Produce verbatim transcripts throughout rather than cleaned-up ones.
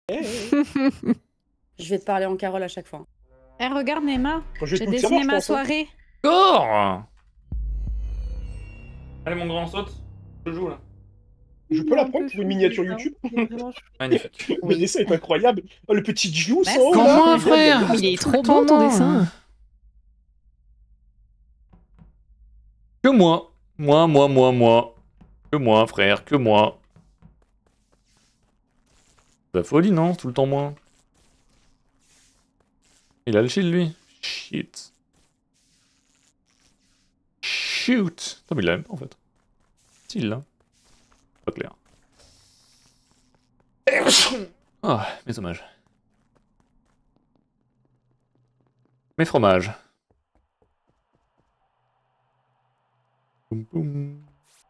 Je vais te parler en Carole à chaque fois. Eh, regarde Nema, Je vais j'ai tout le dessiné savoir, je ma pense, hein. soirée. Corps. Allez mon grand, saute. Je joue là. Je peux la prendre pour une miniature YouTube? Magnifique. Le dessin est incroyable. Oh, le petit Juice, Merci. oh Comme là, moi, regarde, frère. regarde. Il est Tout trop le temps, beau ton moi. dessin. Que moi. Moi, moi, moi, moi. Que moi, frère, que moi. La folie, non? Tout le temps moi. Il a le shield, lui. Shit. Shoot. Non, mais il l'a même pas, en fait. Si, il l'a. Pas clair. Ah, mes hommages. Mes fromages. Boum, boum.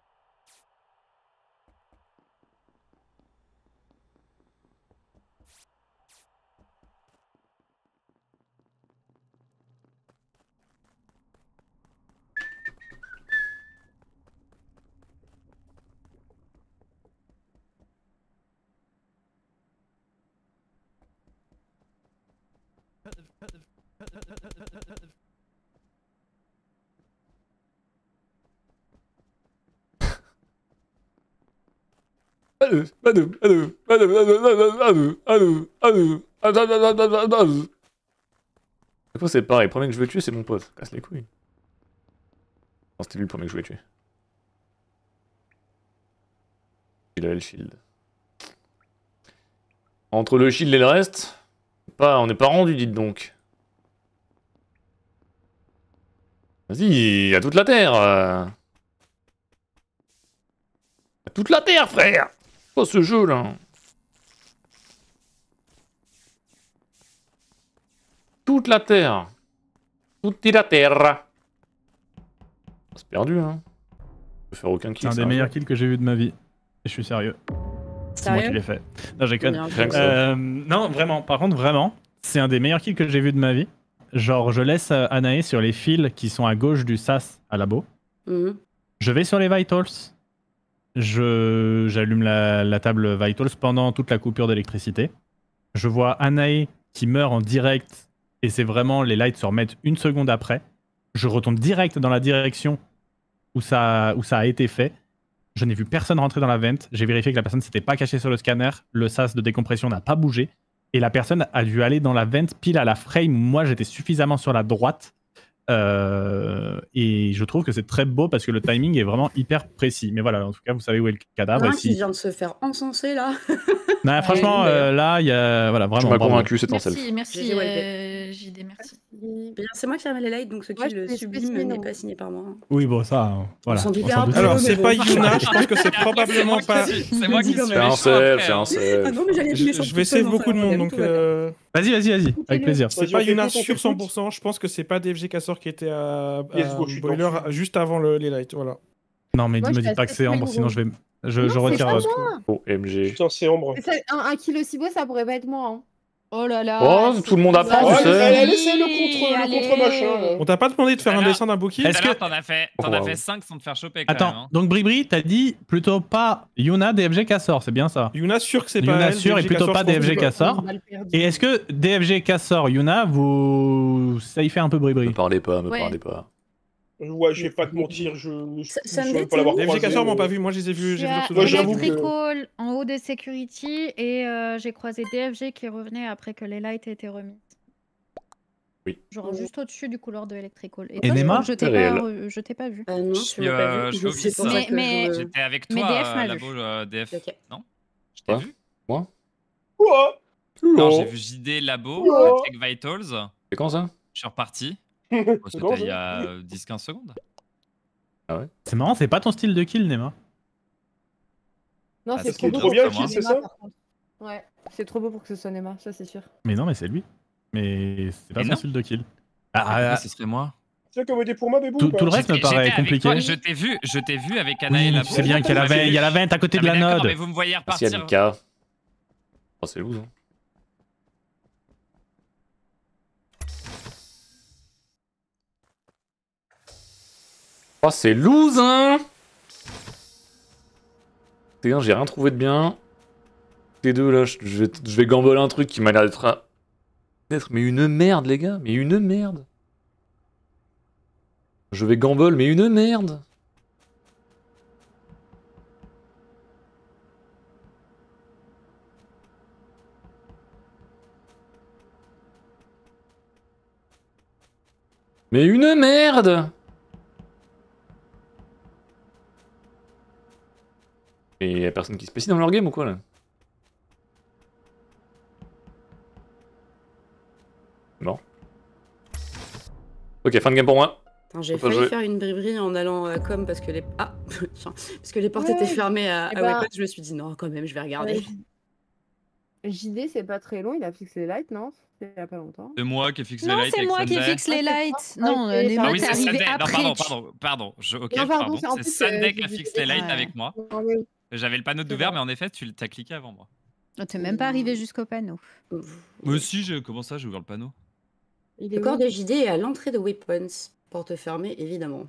Allô, allô, allô, allô, allô, allô, allô, allô, allô, allô, allô. Chaque fois c'est pareil, le premier que je veux tuer c'est mon pote, casse les couilles. Non, c'était lui le premier que je voulais tuer. Il avait le shield. Entre le shield et le reste, pas, on n'est pas rendu, dites donc. Vas-y, il y a toute la terre. euh. Il y a toute la terre, frère. Oh, ce jeu là. Toute la terre. Toute la terre. C'est perdu, hein. Je peux faire aucun kill. C'est un des meilleurs kills que j'ai vu de ma vie. Et je suis sérieux. C'est moi qui l'ai fait. Non, j'ai conne. Euh, non, vraiment. Par contre, vraiment, c'est un des meilleurs kills que j'ai vu de ma vie. Genre, je laisse euh, Anae sur les fils qui sont à gauche du sas à labo. Mmh. Je vais sur les vitals. Je j'allume la, la table vitals pendant toute la coupure d'électricité. Je vois Anae qui meurt en direct et c'est vraiment les lights se remettent une seconde après. Je retourne direct dans la direction où ça, où ça a été fait. Je n'ai vu personne rentrer dans la vente. J'ai vérifié que la personne s'était pas cachée sur le scanner. Le sas de décompression n'a pas bougé. Et la personne a dû aller dans la vente pile à la frame où moi j'étais suffisamment sur la droite. Euh, et je trouve que c'est très beau parce que le timing est vraiment hyper précis. Mais voilà, en tout cas, vous savez où est le cadavre. Un et si... qui vient de se faire encenser là. Non, franchement, euh, là, il y a. Voilà, vraiment. Tu m'as convaincu, c'est en self. Merci, merci, euh, J D, merci. Bien, c'est moi qui ferme les lights, donc ce qui le sublime n'est pas signé par moi. Oui, bon, ça, voilà. On s'en doute. Alors, c'est pas Yuna, je pense que c'est probablement pas. C'est moi qui suis C'est un self, c'est un self. Ah non, mais j'allais Je, je vais save beaucoup de monde, donc. Euh... Vas-y, vas-y, vas-y, avec plaisir. C'est pas Yuna sur cent pour cent, je pense que c'est pas D F G Cassor qui était à, à Yes, go, je suis Boiler juste avant le, les lights, voilà. Non, mais Moi, me je dites suis pas que assez c'est Ambre, très sinon gros. je vais. Je, Non, je c'est retire. pas euh, moi. O M G. Putain, c'est Ambre. Mais ça- Un, un kill aussi beau, ça pourrait pas être moi. Hein. Oh là là. Oh, tout le monde apprend, Oh, tu elle, elle, sais. elle essaie le contre, le Allez. contre machin. là. On t'a pas demandé de faire un Alors, dessin d'un beau kill? Est-ce Tout à l'heure, que- t'en as fait, Oh, t'en as wow. fait cinq sans te faire choper quand Attends, même. Hein. donc Bribri, t'as dit plutôt pas Yuna, D F G Cassor, c'est bien ça? Yuna sûr que c'est pas Yuna elle. sûr et D F G plutôt Cassor, pas je pense D F G que- Cassor. Mal perdu. Et est-ce que D F G Cassor, Yuna, vous. Ça y fait un peu Me Bribri? parlez pas, me Ouais. parlez pas. Ouais, je vais pas te mentir, je. je- Ça- je ça me saurais dit, pas l'avoir D F G croisé, Cassor m'ont euh. pas vu, moi je les ai vus, Je j'ai suis vu leur à pseudo. Moi, j'avoue que- Electrical en haut des security et euh, j'ai croisé D F G qui revenait après que les lights aient été remis. Oui. Genre juste au-dessus du couloir de Electrical. Et toi, je Nema crois que je t'ai C'est pas, réel. re- je t'ai pas vu. Ah non, Je tu suis, m'as pas euh, vu. je suis au C'est pour office. ça que Mais- je- J'étais avec Mais toi, D F euh, m'a labo vu. euh, D F. Ok. Non? Je t'ai Quoi? vu? Moi? Quoi? Non, Oh. j'ai vu J D labo, Oh. euh, check vitals. C'est quand ça? Je suis reparti. C'est Bon, quand, C'était il ça y a dix quinze secondes. C'est marrant, c'est pas ton style de kill, Nema. Non, Ah, c'est c'est trop beau. trop bien, pour que kill, ce c'est soit Nema, ça par contre. Ouais, c'est trop beau pour que ce soit Nema, ça c'est sûr. Mais non, mais c'est lui. Mais c'est pas Mais son non. style de kill. Ah, Ah, ah, ce serait moi. Tu as commandé pour moi, Bébou Tout- ou pas tout le reste me J'étais- paraît j'étais avec compliqué. toi, Je t'ai vu, je t'ai vu avec Anna et oui, labo. tu sais bien qu'il y a la veine, il y a la veine à côté Ah, de mais la d'accord, node. mais vous me voyez Merci repartir. Annika. Oh, c'est lourd. Hein. Oh, c'est loose, hein. C'est bien, j'ai rien trouvé de bien. Les deux là, je je vais, je vais gamboler un truc qui m'a l'air d'être un- d'être mais une merde les gars, mais une merde. Je vais gamble mais une merde. Mais une merde. Et y'a personne qui se spécie dans leur game ou quoi là? Non. Ok, fin de game pour moi. J'ai Faut pas failli jouer. faire une briberie en allant à com parce que les ah tiens, parce que les portes Ouais. étaient fermées à, Eh à ben- Weapons. Je me suis dit non quand même je vais regarder. Ouais. J D, c'est pas très long, il a fixé les lights, non? C'était il y a pas longtemps. C'est moi qui ai fixé les Non, lights c'est avec moi qui Sunday. fixe les Ah, c'est lights. toi. Non, Ok, euh, Nemo, pardon. Ah oui, t'es c'est arrivé Sunday. Non, après. pardon, pardon, pardon. Je... Ok, Non, pardon, pardon. c'est en C'est plus, Sunday euh, qui a j'ai fixé les dit- lights Ouais. avec moi. Non, mais- J'avais le panneau C'est d'ouvert, vrai. mais en effet, tu t'as cliqué avant moi. Oh, t'es même pas arrivé jusqu'au panneau. Moi aussi, je... comment ça, j'ai ouvert le panneau? Il est Le corps où de J D est à l'entrée de Weapons. Porte fermée évidemment.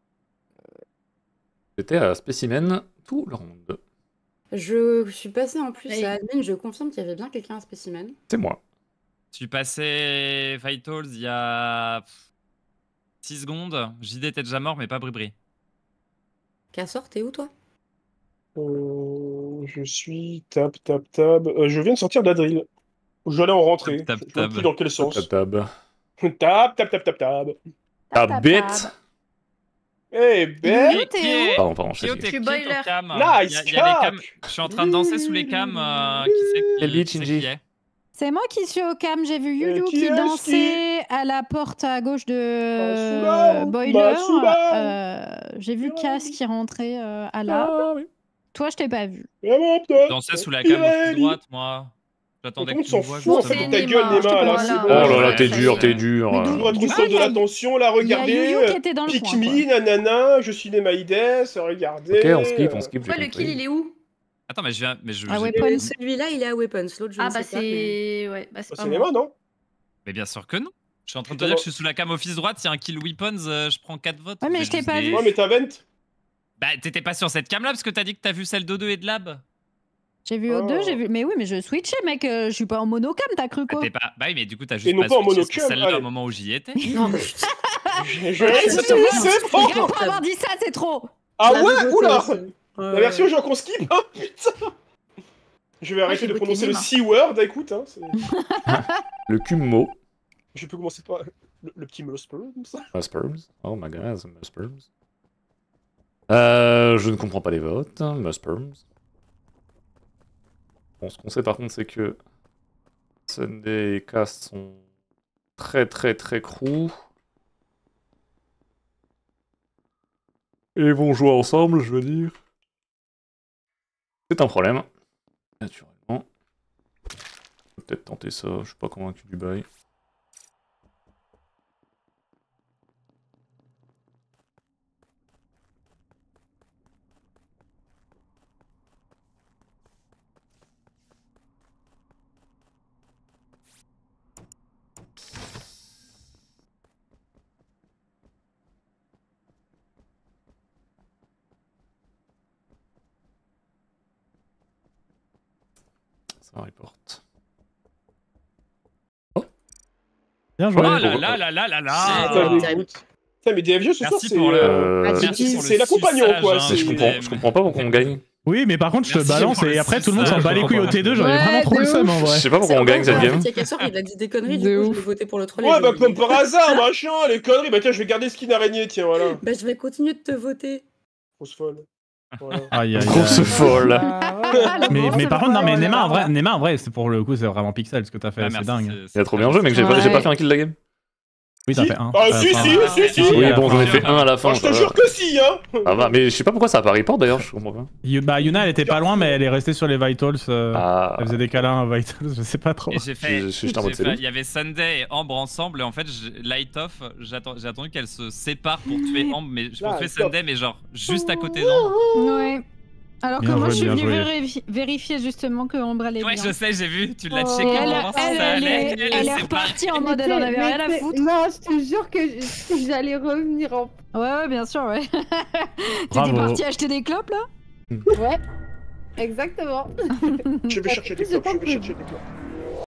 J'étais à Spécimen tout le round. Je suis passé en plus Oui. à admin. Je confirme qu'il y avait bien quelqu'un à spécimen. C'est moi. Tu passais Vitals il y a six secondes. J D était déjà mort, mais pas Bribri. Cassor, t'es où toi? Euh, je suis tab, tab, tab. Euh, je viens de sortir de la drill. J'allais en rentrer. Tab, tab, Je vois tab. plus dans quel sens. Tab tab. Tab, tab, tab, tab, tab. Ta bête. Eh ben, Qui- qui est- Pardon, pardon, qui est je au- sais. qui est au boiler. cam? Nice Il y a- il y a les cams. cock. Je suis en train de danser sous les cams. euh, Qui c'est qui, Quel beat, qui c'est Shinji qui est C'est moi qui suis au cam. J'ai vu Euh, Yuyu qui qui est-ce dansait à la porte à gauche de Masula, Boiler. Masula. Euh, J'ai vu Masula. Cass qui rentrait euh, à là. Ah, oui. Toi, je t'ai pas vu. Vraiment, Je putain. dansais sous la cam au fil droite, moi. J'attendais Tout que le monde tu s'en me vois. fout, en justement. fait, c'est de ta Nema, gueule, je te Nema, là, vois c'est là. bon. Oh là là, Ouais, t'es ça dur, y est. t'es dur. Mais d'où- Ouvre Du tout coup, centre il de y a- l'attention, là, Il y a regardez. Yuyu qui était dans le Pick coin. quoi. me, nanana, je suis Nemaïdes, regardez. Ok, on skip, on skip. j'ai Ouais, le compris. kill il est où? Attends, mais je viens. Mais je. Ah j'ai- ouais, Euh, Weapons. Celui-là il est à Weapons. L'autre je Ah ne bah sais pas. mais- c'est... Ouais, bah c'est Bah, pas c'est moi. Nema, non? Mais bien sûr que non. Je suis en train de te Putain, dire que non. je suis sous la cam office droite. S'il y a un kill weapons, euh, je prends quatre votes. Ouais, mais Vous je êtes t'ai juste pas des- vu. Ouais, mais t'as vent. Bah, t'étais pas sur cette cam là parce que t'as dit que t'as vu celle d'O deux et de Lab. J'ai vu au deux, Oh. j'ai vu. Mais oui, mais je switchais, mec. euh, Je suis pas en monocam, t'as cru Bah, quoi? t'es pas... bah oui, mais du coup, t'as Et juste non pas pas en switché monocam, sur celle-là allez. au moment où j'y étais. Non, mais putain. Je, je, Ouais, je- c'est c'est bon. c'est bon. Regarde, pour avoir dit ça, c'est trop. Ah La ouais, vidéo, oula. c'est- La Ouais. version genre qu'on skip, hein, putain. Je vais arrêter j'ai de voté prononcer le Nema. C-word, écoute, hein. c'est- Le Kummo. Je peux commencer par le, le petit Melosperms. Musperms. Oh my god, Musperms. Euh, je ne comprends pas les votes. Musperms. Bon, ce qu'on sait par contre, c'est que Sunday et Cass sont très très très crew. Et ils vont jouer ensemble, je veux dire. C'est un problème. Naturellement. Je vais peut-être tenter ça, je suis pas convaincu du bail. Ça reporte. Bien joué. Oh là là là là là là Putain, mais terrible. écoute. Putain, mais D F G ce soir, Merci c'est pour le- euh, Euh, c'est- Merci pour le c'est l'accompagnant, suçage, quoi. hein. c'est- je comprends, je comprends pas pourquoi on gagne. Oui, mais par contre, je te Merci balance pour le et après tout le monde s'en suçage. bat les couilles au T deux. J'en ai Ouais, vraiment trop de le seum en Je vrai. sais pas pourquoi on gagne cette En game. fait, il y a Cassor, il a dit des conneries, De du coup, ouf. je vais voter pour le troll. et Ouais, je bah vais- comme par hasard, machin, les conneries. Bah tiens, je vais garder skin araignée, tiens, voilà. Bah, je vais continuer de te voter. Grosse folle. Voilà. Aïe, aïe, Grosse aïe. folle. Ah, ouais. Mais, mais par contre, non, mais Ouais, Nema en ouais. vrai, Nema en vrai, c'est pour le coup, c'est vraiment pixel ce que t'as fait, Ah, c'est merci, dingue. c'est- Il a trop bien joué, mec, j'ai Ouais. pas, j'ai pas fait un kill de la game. Oui, t'as Si. fait un. Ah, à la si, fin. si, si, si. Oui, Oui, à la bon, j'en ai fin. fait un à la fin. Moi, je te ça jure va. que si, hein. Ça va, mais je sais pas pourquoi ça a pas report d'ailleurs, je comprends pas. You- Bah, Yuna, elle était pas loin, mais elle est restée sur les Vitals. euh, Ah, Elle faisait des câlins à Vitals, je sais pas trop. Et j'ai fait. Je- je suis juste en j'ai mode fait- cellule. Il y avait Sunday et Ambre ensemble, et en fait, j'ai- Light Off, j'ai atten- j'ai attendu qu'elles se séparent pour tuer Ambre, mais je pour tuer Light Off. Sunday, mais genre juste à côté d'Ambre. Ouais. Alors que Bien moi, joué, je suis bien venue joué. vérifi- vérifier justement que Ombre allait Ouais, bien. je sais, j'ai vu, tu l'as Oh. checké Et elle, pour voir si elle, ça elle allait. est, Elle elle s'est est barrée. repartie en Mais mode elle en t'es- avait mais rien à t'es- foutre. Non, je te jure que je- que j'allais revenir en. Ouais, ouais, bien sûr, ouais. T'étais Bravo. parti acheter des clopes là? Ouais. Exactement. Je vais T'as chercher plus des de clopes, temps je que vais prévu. chercher des clopes.